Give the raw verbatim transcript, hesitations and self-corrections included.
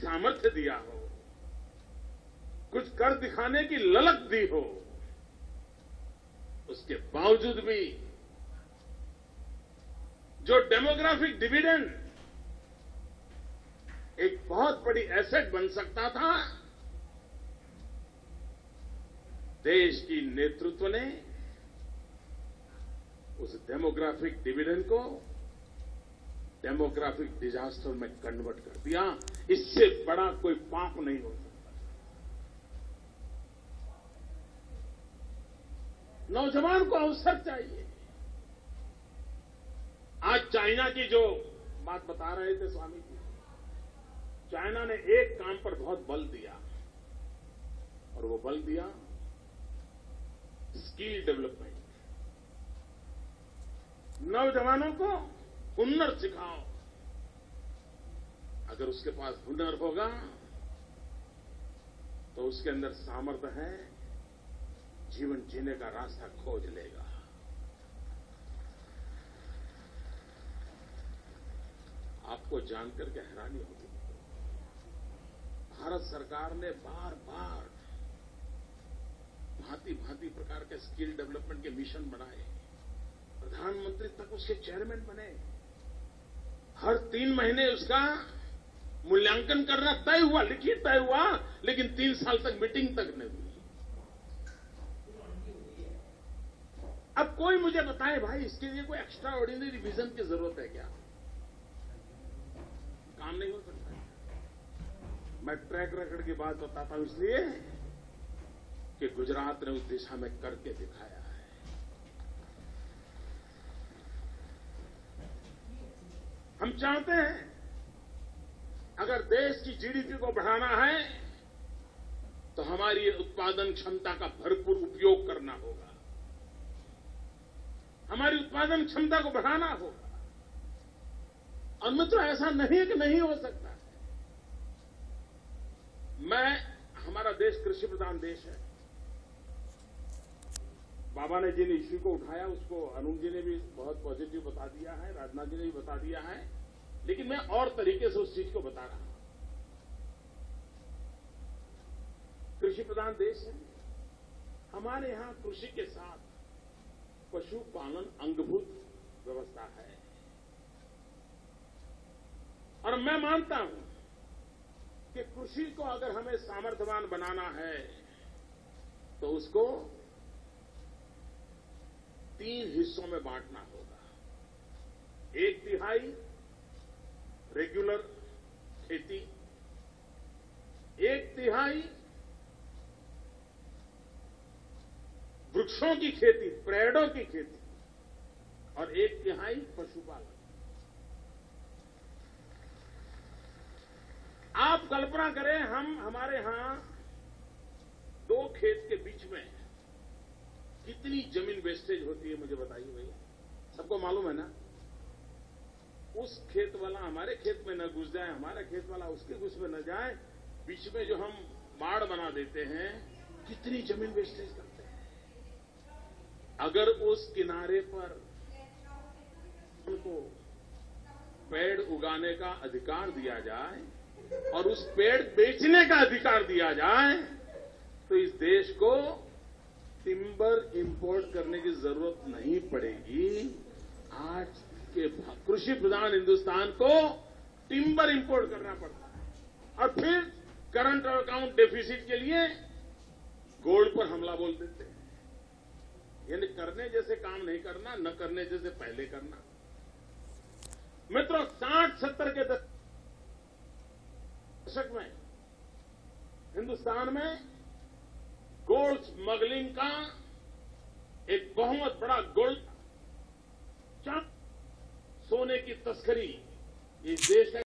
सामर्थ्य दिया हो, कुछ कर दिखाने की ललक दी हो, उसके बावजूद भी जो डेमोग्राफिक डिविडेंड एक बहुत बड़ी एसेट बन सकता था, देश की नेतृत्व ने उस डेमोग्राफिक डिविडेंड को डेमोग्राफिक डिजास्टर में कन्वर्ट कर दिया। इससे बड़ा कोई पाप नहीं हो सकता। नौजवान को अवसर चाहिए। आज चाइना की जो बात बता रहे थे स्वामी जी, चाइना ने एक काम पर बहुत बल दिया और वो बल दिया स्किल डेवलपमेंट। नौजवानों को हुनर सिखाओ। अगर उसके पास हुनर होगा तो उसके अंदर सामर्थ्य है, जीवन जीने का रास्ता खोज लेगा। आपको जानकर के हैरानी होगी, भारत सरकार ने बार बार भांति भांति प्रकार के स्किल डेवलपमेंट के मिशन बनाए, प्रधानमंत्री तक उसके चेयरमैन बने। हर तीन महीने उसका मूल्यांकन करना तय हुआ, लिखित तय हुआ, लेकिन तीन साल तक मीटिंग तक नहीं हुई। अब कोई मुझे बताए भाई, इसके लिए कोई एक्स्ट्रा ऑर्डिनरी विजन की जरूरत है क्या? काम नहीं हो सकता। मैं ट्रैक रिकॉर्ड की बात बताता हूं इसलिए कि गुजरात ने उस दिशा में करके दिखाया है। हम चाहते हैं अगर देश की जीडीपी को बढ़ाना है तो हमारी उत्पादन क्षमता का भरपूर उपयोग करना होगा, हमारी उत्पादन क्षमता को बढ़ाना होगा। और मित्रों, ऐसा नहीं है कि नहीं हो सकता है। मैं हमारा देश कृषि प्रधान देश है। बाबा ने जिन इश्यू को उठाया उसको अरुण जी ने भी बहुत पॉजिटिव बता दिया है, राजनाथ जी ने भी बता दिया है, लेकिन मैं और तरीके से उस चीज को बता रहा हूं। कृषि प्रधान देश है, हमारे यहां कृषि के साथ पशुपालन अंगभूत व्यवस्था है। और मैं मानता हूं कि कृषि को अगर हमें सामर्थ्यवान बनाना है तो उसको तीन हिस्सों में बांटना होगा। एक तिहाई रेगुलर खेती, एक तिहाई वृक्षों की खेती, पेड़ों की खेती, और एक तिहाई पशुपालन। आप कल्पना करें, हम हमारे यहां दो खेत के बीच में कितनी जमीन वेस्टेज होती है, मुझे बताइए भैया। सबको मालूम है ना? उस खेत वाला हमारे खेत में न घुस जाए, हमारा खेत वाला उसके घुस में न जाए, बीच में जो हम बाड़ बना देते हैं, कितनी जमीन वेस्टेज करते हैं। अगर उस किनारे पर उनको पेड़ उगाने का अधिकार दिया जाए और उस पेड़ बेचने का अधिकार दिया जाए तो इस देश को टिम्बर इंपोर्ट करने की जरूरत नहीं पड़ेगी। आज के कृषि प्रधान हिंदुस्तान को टिम्बर इंपोर्ट करना पड़ता है और फिर करंट अकाउंट डेफिसिट के लिए गोल्ड पर हमला बोल देते हैं। यानी करने जैसे काम नहीं करना, न करने जैसे पहले करना। मित्रों, साठ सत्तर के दशक में हिंदुस्तान में गोल्ड स्मगलिंग का एक बहुत बड़ा गोल्ड सोने की तस्करी इस देश का